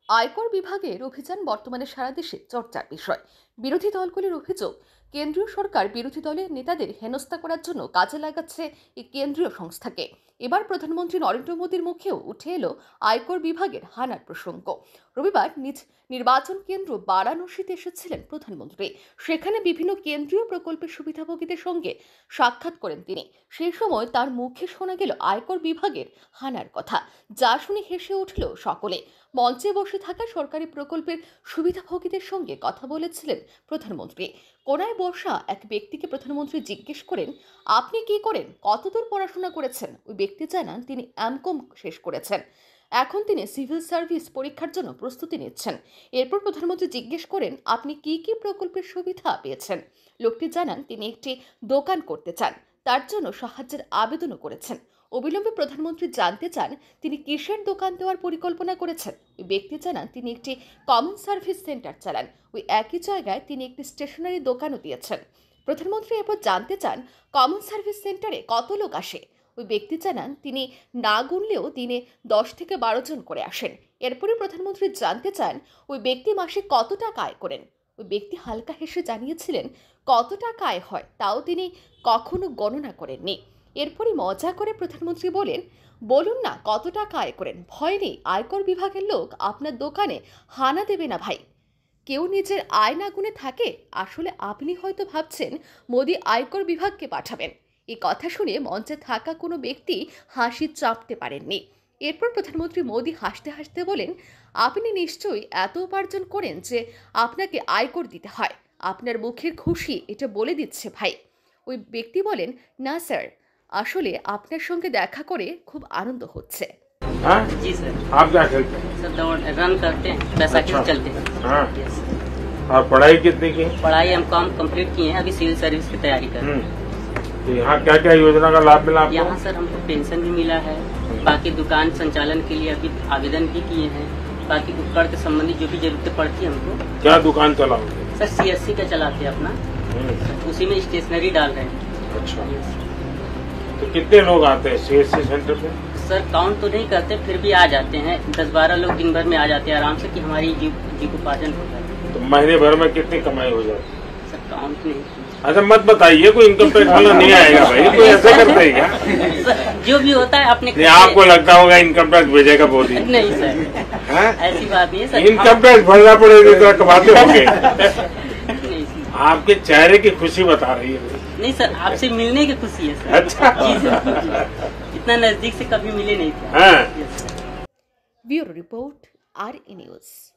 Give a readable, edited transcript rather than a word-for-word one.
আয়কর বিভাগের অভিযান বর্তমানে সারা দেশে চর্চার বিষয়। বিরোধী দলগুলির অভিযোগ, কেন্দ্রীয় সরকার বিরোধী দলের নেতাদের হেনস্থা করার জন্য কাজে লাগাচ্ছে এই কেন্দ্রীয় সংস্থাকে। এবার প্রধানমন্ত্রী নরেন্দ্র মোদীর মুখেও উঠে এলো আয়কর বিভাগের হানার প্রসঙ্গ। রবিবার নিজ নির্বাচন কেন্দ্র বারাণসীতে এসেছিলেন প্রধানমন্ত্রী। সেখানে বিভিন্ন কেন্দ্রীয় প্রকল্পের সুবিধাভোগীদের সঙ্গে সাক্ষাৎ করেন তিনি। সেই সময় তার মুখে শোনা গেল আয়কর বিভাগের হানার কথা, যা শুনে হেসে উঠল সকলে। মঞ্চে বসে থাকা সরকারি প্রকল্পের সুবিধাভোগীদের সঙ্গে কথা বলেছিলেন প্রধানমন্ত্রী। কোনায় বসা এক ব্যক্তিকে প্রধানমন্ত্রী জিজ্ঞেস করেন, আপনি কি করেন, কতদূর পড়াশোনা করেছেন? ওই ব্যক্তি জানান তিনি এমকম শেষ করেছেন, এখন তিনি সিভিল সার্ভিস পরীক্ষার জন্য প্রস্তুতি নিচ্ছেন। এরপর প্রধানমন্ত্রী জিজ্ঞেস করেন, আপনি কি কি প্রকল্পের সুবিধা পেয়েছেন? লোকটি জানান তিনি একটি দোকান করতে চান, তার জন্য সাহায্যের আবেদনও করেছেন। অবিলম্বে প্রধানমন্ত্রী জানতে চান তিনি কিসের দোকান দেওয়ার পরিকল্পনা করেছেন। ওই ব্যক্তি জানান তিনি একটি কমন সার্ভিস সেন্টার চালান। ওই একই জায়গায় তিনি একটি স্টেশনারি দোকানও দিয়েছেন। প্রধানমন্ত্রী এরপর জানতে চান কমন সার্ভিস সেন্টারে কত লোক আসে। ওই ব্যক্তি জানান তিনি না গুনলেও দিনে 10 থেকে 12 জন করে আসেন। এরপরে প্রধানমন্ত্রী জানতে চান ওই ব্যক্তি মাসে কত টাকা আয় করেন। ওই ব্যক্তি হালকা হেসে জানিয়েছিলেন কত টাকা আয় হয় তাও তিনি কখনো গণনা করেননি। এরপরই মজা করে প্রধানমন্ত্রী বলেন, বলুন না কত টাকা আয় করেন, ভয় নেই, আয়কর বিভাগের লোক আপনার দোকানে হানা দেবে না ভাই। কেউ নিজের আয় না গুনে থাকে? আসলে আপনি হয়তো ভাবছেন মোদি আয়কর বিভাগকে পাঠাবেন। এই কথা শুনে মঞ্চে থাকা কোনো ব্যক্তি হাসি চাপতে পারেননি। এরপর প্রধানমন্ত্রী মোদি হাসতে হাসতে বলেন, আপনি নিশ্চয়ই এত উপার্জন করেন যে আপনাকে আয়কর দিতে হয়। আপনার মুখের খুশি এটা বলে দিচ্ছে ভাই। ওই ব্যক্তি বলেন, না স্যার, আসলে আপনার সঙ্গে দেখা করে খুব আনন্দ হচ্ছে। हाँ? जी सर। आप क्या खेलते हैं? सर दौड़ रन करते हैं, बैसाखी से चलते हैं। हाँ। यस। और पढ़ाई कितनी की? पढ़ाई हम कॉम कंप्लीट किए हैं, अभी सिविल सर्विस की तैयारी कर रहे हैं। तो यहाँ क्या क्या योजना का लाभ मिला आपको? यहाँ सर हमको पेंशन भी मिला है, बाकी दुकान संचालन के लिए अभी आवेदन भी किए हैं, बाकी उपकरण के संबंधी जो भी जरूरतें पड़ती है हमको। क्या दुकान चलाओगे? सर CSC का चलाते हैं अपना, उसी में स्टेशनरी डाल रहे हैं। अच्छा, तो कितने लोग आते हैं CSC सेंटर पे? सर काउंट तो नहीं करते, फिर भी आ जाते हैं, 10-12 लोग दिन भर में आ जाते हैं आराम से, कि हमारी जीविकोपार्जन होता है। तो महीने भर में कितनी कमाई हो जाती है? सर काउंट नहीं। अच्छा मत बताइए, कोई इनकम टैक्स वाला नहीं आएगा भाई, कोई ऐसे करते है क्या? सर जो भी होता है अपने नहीं, आपको लगता होगा इनकम टैक्स भेजेगा मोदी? नहीं सर, हाँ? ऐसी बात नहीं है सर। इनकम टैक्स भरना पड़ेगा तो कमाते होंगे। नहीं सर। आपके चेहरे की खुशी बता रही है। नहीं सर, आपसे मिलने की खुशी है सर। अच्छा। जी सर, इतना नजदीक से कभी मिले नहीं थे। हाँ। Yes sir. ব্যুরো রিপোর্ট, আর ই নিউজ।